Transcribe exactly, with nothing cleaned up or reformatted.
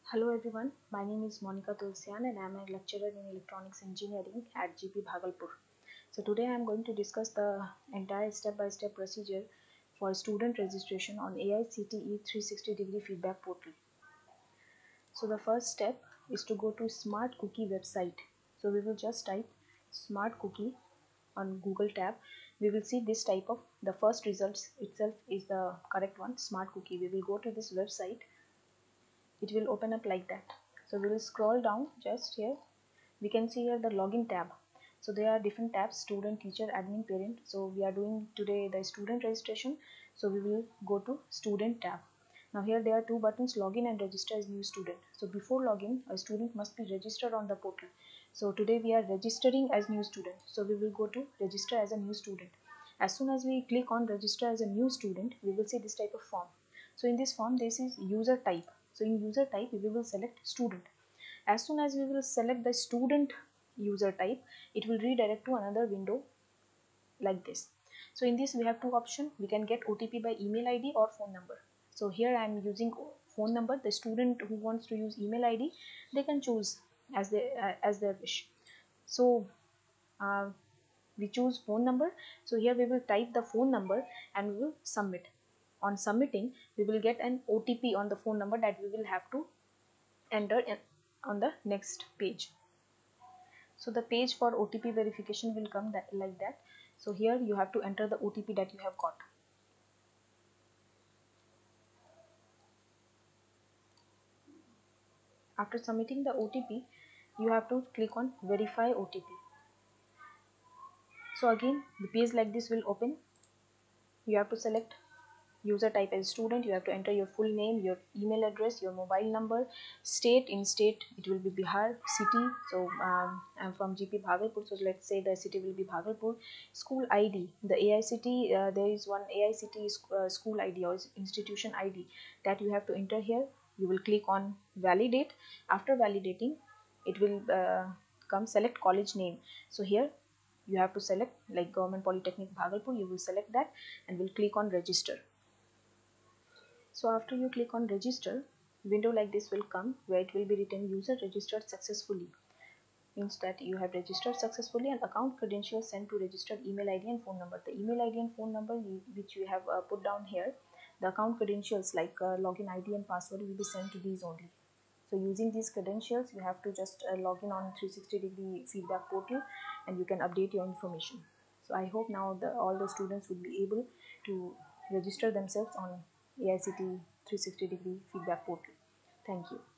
Hello everyone, my name is Monica Tulsian and I am a lecturer in electronics engineering at G P Bhagalpur. So today I am going to discuss the entire step-by-step procedure for student registration on A I C T E three sixty degree feedback portal. So the first step is to go to Smart Cookie website. So we will just type Smart Cookie on Google tab. We will see this type of the first results itself is the correct one, Smart Cookie. We will go to this website. It will open up like that. So we will scroll down just here. We can see here the login tab. So there are different tabs: student, teacher, admin, parent. So we are doing today the student registration, so we will go to student tab. Now here there are two buttons: login and register as new student. So before login, a student must be registered on the portal. So today we are registering as new student, so we will go to register as a new student. As soon as we click on register as a new student, we will see this type of form. So in this form, this is user type. So in user type, we will select student. As soon as we will select the student user type, it will redirect to another window like this. So in this we have two options. We can get O T P by email I D or phone number. So here I am using phone number. The student who wants to use email I D, they can choose as they uh, as their wish. So uh, we choose phone number. So here we will type the phone number and we will submit. On submitting, we will get an O T P on the phone number that we will have to enter in on the next page. So the page for O T P verification will come that, like that. So here you have to enter the O T P that you have got. After submitting the O T P, you have to click on verify O T P. So again the page like this will open. You have to select user type as student. You have to enter your full name, your email address, your mobile number, state. In state it will be Bihar. City, so um, I'm from G P Bhagalpur, so let's say the city will be Bhagalpur. School I D, the A I C T, uh, there is one A I C T uh, school I D or institution I D that you have to enter here. You will click on validate. After validating, it will uh, come select college name. So here you have to select like Government Polytechnic Bhagalpur. You will select that and will click on register. So after you click on register, window like this will come where it will be written user registered successfully. Means that you have registered successfully and account credentials sent to registered email I D and phone number. The email I D and phone number you, which you have uh, put down here, the account credentials like uh, login I D and password will be sent to these only. So using these credentials, you have to just uh, log in on three sixty degree feedback portal and you can update your information. So I hope now the, all the students will be able to register themselves on A I C T E three sixty degree feedback portal. Thank you.